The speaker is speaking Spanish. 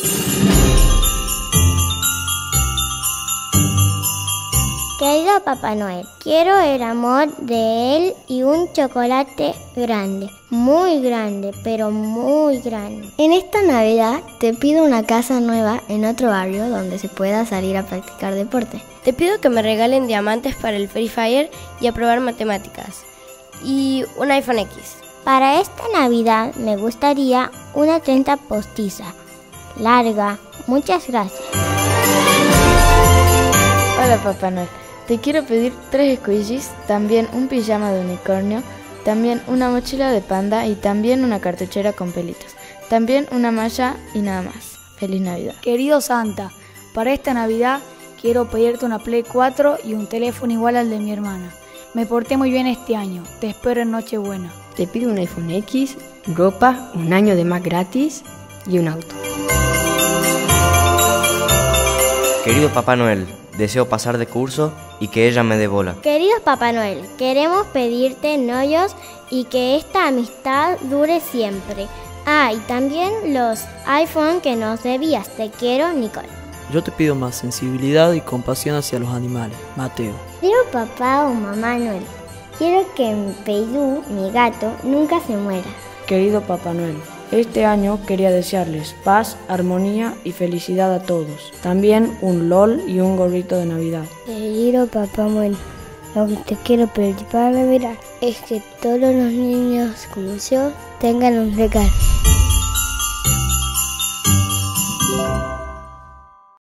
Querido Papá Noel, quiero el amor de él y un chocolate grande, muy grande, pero muy grande. En esta Navidad te pido una casa nueva en otro barrio donde se pueda salir a practicar deporte. Te pido que me regalen diamantes para el Free Fire y aprobar matemáticas. Y un iPhone X. Para esta Navidad me gustaría una trenza postiza, larga. Muchas gracias. Hola Papá Noel. Te quiero pedir 3 squishies, también un pijama de unicornio, también una mochila de panda y también una cartuchera con pelitos. También una malla y nada más. Feliz Navidad. Querido Santa, para esta Navidad quiero pedirte una Play 4 y un teléfono igual al de mi hermana. Me porté muy bien este año, te espero en Nochebuena. Te pido un iPhone X, ropa, un año de más gratis y un auto. Querido Papá Noel, deseo pasar de curso y que ella me dé bola. Querido Papá Noel, queremos pedirte novios y que esta amistad dure siempre. Ah, y también los iPhone que nos debías. Te quiero, Nicole. Yo te pido más sensibilidad y compasión hacia los animales. Mateo. Querido papá o mamá Noel, quiero que Peidú, mi gato, nunca se muera. Querido Papá Noel, este año quería desearles paz, armonía y felicidad a todos. También un LOL y un gorrito de Navidad. Querido Papá Noel, lo que te quiero pedir para Navidad es que todos los niños como yo tengan un regalo.